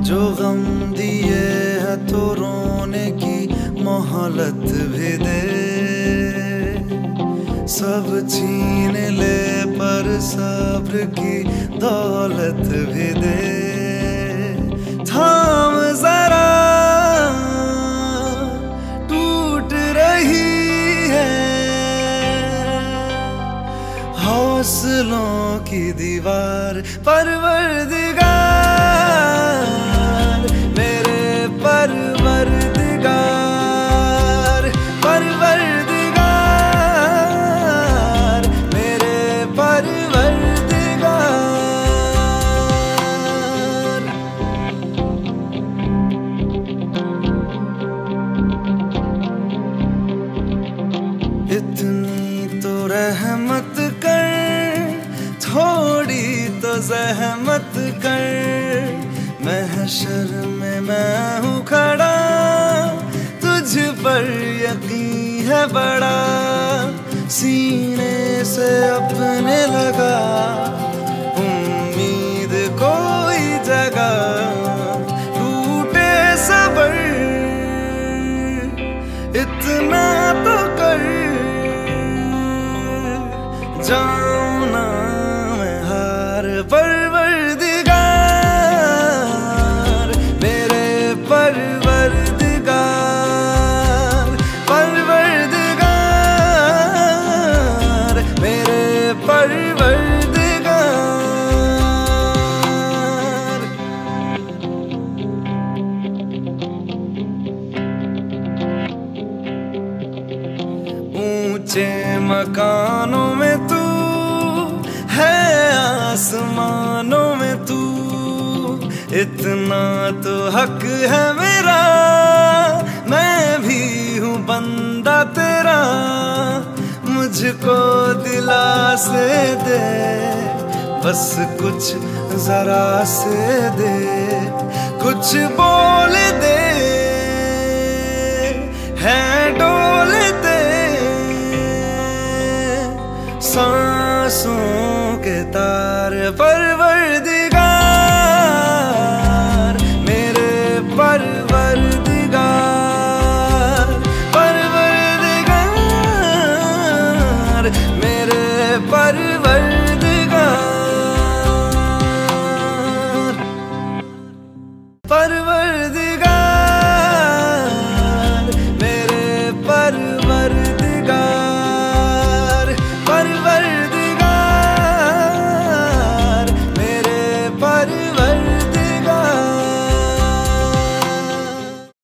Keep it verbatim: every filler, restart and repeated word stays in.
जो गम दिए है तो रोने की मोहलत भी दे, सब छीन ले पर सब्र की दौलत भी दे। थाम जरा टूट रही है हौसलों की दीवार, परवरदिगार मेरे परवरदिगार, परवरदिगार मेरे परवरदिगार। इतनी तो रहमत कर, थोड़ी तो ज़हमत कर, महशर में मैं हूँ खड़ा, तुझ पर यकीन है बड़ा, सीने से अपने लगा उम्मीद कोई जगह, टूटे सबर इतना तो कर, जाऊं ना मैं हार, परवरदिगार मेरे परवरदिगार, परवरदिगार मेरे परवरदिगार। ऊंचे मकानों में तू है, आसमानों में तू, इतना तो हक है मेरा, मैं भी हूँ बंदा तेरा, मुझको दिलासे दे, बस कुछ जरा से दे, कुछ बोल दे, है डोल दे सांसों के तार पर